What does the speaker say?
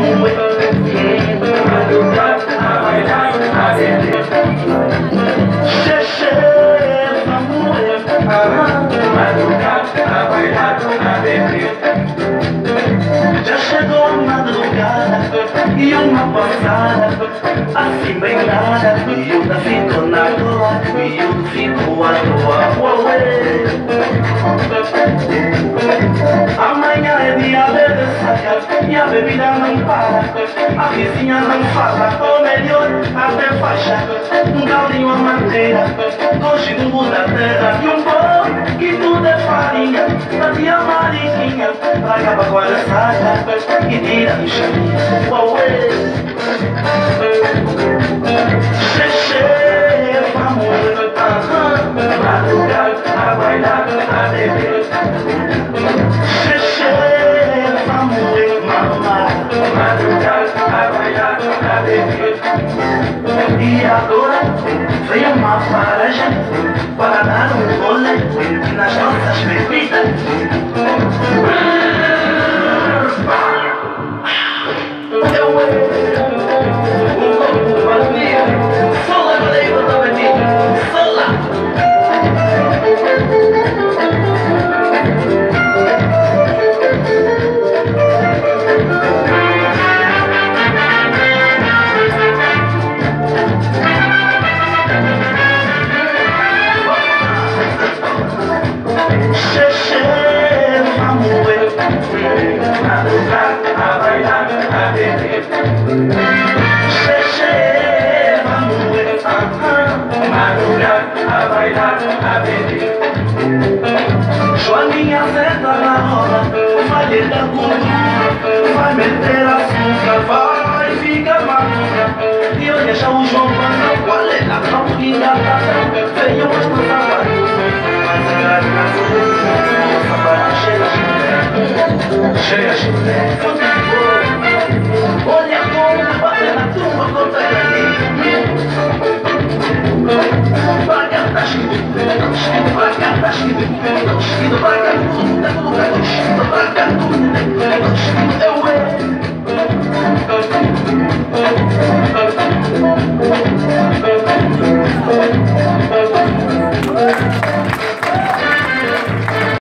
Já chegou a madrugada e uma passada, assim bem nada. Miúda ficou na toa, miúdo ficou à toa. Amanhã é dia de ressaca e a bebida não para. A vizinha não fala, ou melhor, até faixa. Um galinho a manteiga, cozido da terra e um pão que tudo é farinha. Da tia Mariquinha, acaba com a ressaca e tira do chaminho. Xexê, vamos madrugar, a bailar, a beber. Xexê, vamos mamar, madrugar, a bailar, a beber. E agora vem uma paragem para dar um rolê nas nossas bebidas. Joaninha senta na roda, vai lhe dar cultura, vai meter açúcar, vai ficar madura. E eu deixo o João Pandão, qual é a tropa que engatação? Veio mais pro trabalho, mas a graça o sapato cheia de mulher. Olha como bate na tua conta de vagabundo,